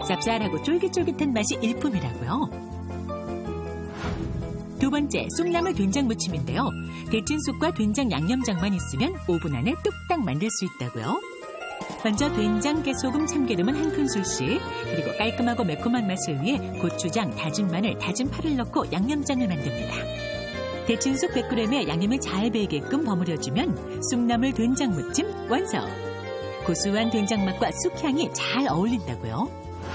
쌉쌀하고 쫄깃쫄깃한 맛이 일품이라고요. 두 번째, 쑥나물 된장 무침인데요. 데친 쑥과 된장 양념장만 있으면 5분 안에 뚝딱 만들 수 있다고요. 먼저 된장, 깨소금, 참기름은 한 큰술씩, 그리고 깔끔하고 매콤한 맛을 위해 고추장, 다진 마늘, 다진 파를 넣고 양념장을 만듭니다. 데친 쑥 100g에 양념을 잘 배이게끔 버무려주면 쑥나물 된장 무침 완성! 고소한 된장 맛과 쑥향이 잘 어울린다고요.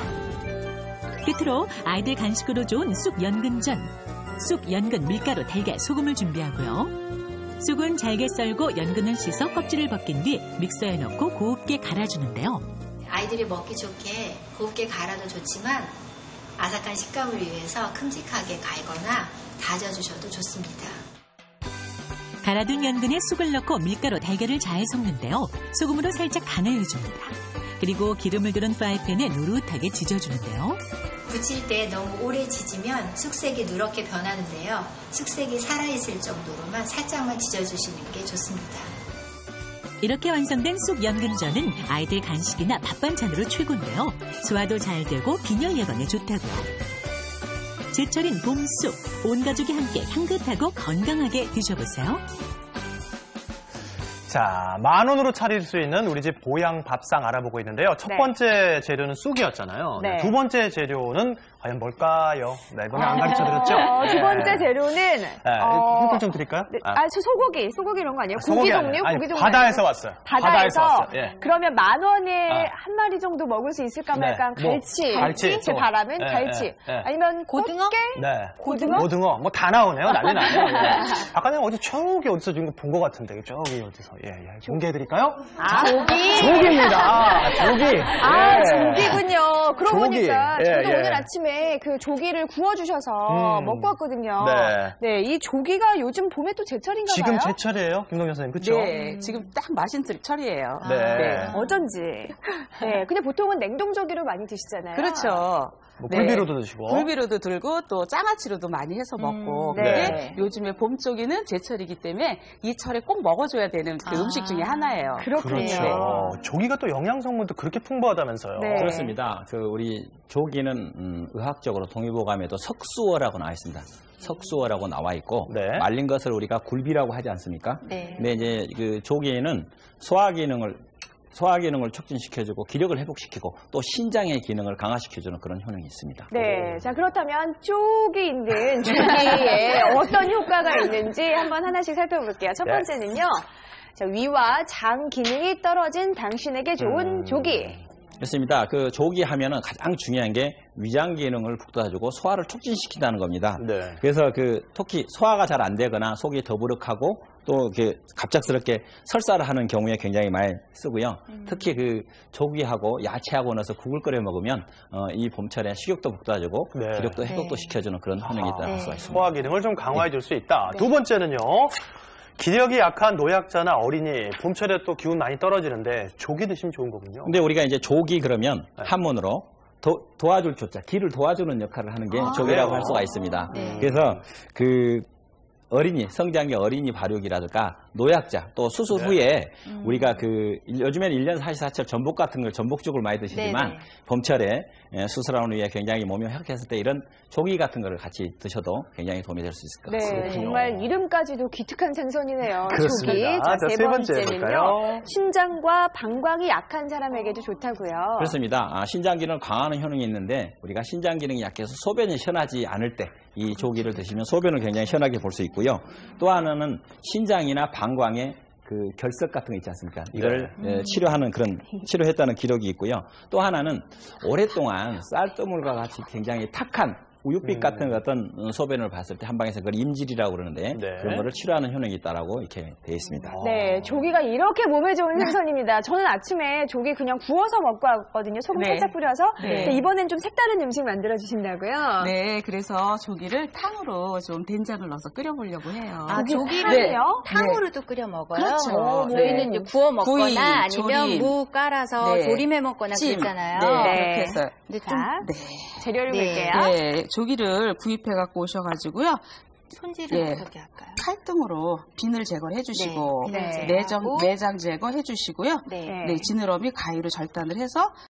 끝으로 아이들 간식으로 좋은 쑥 연근전. 쑥, 연근, 밀가루, 달걀, 소금을 준비하고요. 쑥은 잘게 썰고 연근은 씻어 껍질을 벗긴 뒤 믹서에 넣고 곱게 갈아주는데요. 아이들이 먹기 좋게 곱게 갈아도 좋지만 아삭한 식감을 위해서 큼직하게 갈거나 다져주셔도 좋습니다. 갈아둔 연근에 쑥을 넣고 밀가루, 달걀을 잘 섞는데요. 소금으로 살짝 간을 해줍니다. 그리고 기름을 두른 프라이팬에 노릇하게 지져주는데요. 부칠 때 너무 오래 지지면 쑥색이 누렇게 변하는데요. 쑥색이 살아있을 정도로만 살짝만 지져주시는 게 좋습니다. 이렇게 완성된 쑥 연근전은 아이들 간식이나 밥 반찬으로 최고인데요. 소화도 잘 되고 빈혈 예방에 좋다고요. 제철인 봄쑥, 온 가족이 함께 향긋하고 건강하게 드셔보세요. 자, 10,000원으로 차릴 수 있는 우리 집 보양 밥상 알아보고 있는데요. 첫 번째 재료는 쑥이었잖아요. 네. 두 번째 재료는 과연 뭘까요? 네, 이번에 안 가르쳐드렸죠? 두 번째 재료는 힌트 좀 드릴까요? 네, 소고기 이런 거 아니에요? 고기 종류? 아니, 고기 종류 바다에서 아니에요? 왔어요. 바다에서 왔어요. 예. 그러면 10,000원에 한 마리 정도 먹을 수 있을까 말까? 네, 갈치. 제 바람은 갈치. 아니면 고등어? 꽃게? 네. 고등어? 뭐 다 나오네요. 난리 나네요. 아까 내가 어디 저기 어디서 지금 본 것 같은데. 저기 어디서. 예. 공개해드릴까요? 조기? 조기입니다. 조기. 조기군요. 그러고 조기. 보니까 저도 예. 오늘 아침에 그 조기를 구워주셔서 먹고 왔거든요. 네. 이 조기가 요즘 봄에 또 제철인가 봐요? 지금 제철이에요, 김동현 선생님. 그렇죠? 네, 지금 딱 맛있는 철이에요. 네. 어쩐지. 네, 근데 보통은 냉동조기로 많이 드시잖아요. 그렇죠. 뭐 굴비로도 드시고. 굴비로도 들고 또 장아찌로도 많이 해서 먹고. 근데 요즘에 봄 쪽이는 제철이기 때문에 이 철에 꼭 먹어줘야 되는 그 음식 중에 하나예요. 그렇군요. 그렇죠. 조기가 또 영양 성분도 그렇게 풍부하다면서요. 네. 그렇습니다. 우리 조기는 의학적으로 동의보감에도 석수어라고 나와 있습니다. 석수어라고 나와 있고 말린 것을 우리가 굴비라고 하지 않습니까? 네. 근데 이제 그 조기에는 소화 기능을 촉진시켜주고 기력을 회복시키고 또 신장의 기능을 강화시켜주는 그런 효능이 있습니다. 네, 자 그렇다면 쪽이 있는 조기에 어떤 효과가 있는지 한번 하나씩 살펴볼게요. 첫 번째는요. 자, 위와 장 기능이 떨어진 당신에게 좋은 조기. 그렇습니다. 그 조기 하면은 가장 중요한 게 위장 기능을 북돋아주고 소화를 촉진시킨다는 겁니다. 네. 그래서 특히 소화가 잘 안 되거나 속이 더부룩하고 또 이렇게 갑작스럽게 설사를 하는 경우에 굉장히 많이 쓰고요. 특히 조기하고 야채하고 넣어서 국을 끓여 먹으면 이 봄철에 식욕도 북돋아주고 기력도 회복도 시켜주는 그런 효능이 있다고 할 수가 있습니다. 소화 기능을 좀 강화해 줄 수 있다. 두 번째는요. 기력이 약한 노약자나 어린이, 봄철에 또 기운 많이 떨어지는데 조기 드시면 좋은 거군요. 근데 우리가 이제 조기 그러면 한문으로 도와줄 조자, 기를 도와주는 역할을 하는 게 조기라고 할 수가 있습니다. 그래서 어린이, 성장기 어린이 발육이라든가 노약자, 또 수술 후에 우리가 요즘에는 1년 44철 전복 같은 걸 전복죽을 많이 드시지만 봄철에 수술하는 후에 굉장히 몸이 회복했을 때 이런 조기 같은 거를 같이 드셔도 굉장히 도움이 될 수 있을 것 같습니다. 네, 정말 이름까지도 기특한 생선이네요. 그렇습니다. 조기. 자, 세 번째 번째는요. 볼까요? 신장과 방광이 약한 사람에게도 좋다고요. 그렇습니다. 신장 기능을 강화하는 효능이 있는데 우리가 신장 기능이 약해서 소변이 시원하지 않을 때 이 조기를 드시면 소변을 굉장히 시원하게 볼 수 있고요. 또 하나는 신장이나 방광에 결석 같은 거 있지 않습니까? 이걸 치료했다는 기록이 있고요. 또 하나는 오랫동안 쌀뜨물과 같이 굉장히 탁한 우윳빛 같은 어떤 소변을 봤을 때 한방에서 그걸 임질이라고 그러는데 그런 거를 치료하는 효능이 있다라고 이렇게 되어 있습니다. 네, 조기가 이렇게 몸에 좋은 생선입니다. 저는 아침에 조기 그냥 구워서 먹고 왔거든요. 소금 살짝 뿌려서. 근데 이번엔 좀 색다른 음식 만들어 주신다고요? 네, 그래서 조기를 탕으로 좀 된장을 넣어서 끓여보려고 해요. 조기를요? 탕으로도 끓여 먹어요? 그렇죠. 저희는 이제 구워 먹거나 구이, 아니면 조림. 무 깔아서 조림해 먹거나 그러잖아요. 그렇게 해서. 근데 재료를 볼게요. 네, 조기를 구입해 갖고 오셔가지고요. 손질을 어떻게 할까요? 칼등으로 비늘 제거를 해주시고 비늘 내장 제거해 주시고요. 지느러미 가위로 절단을 해서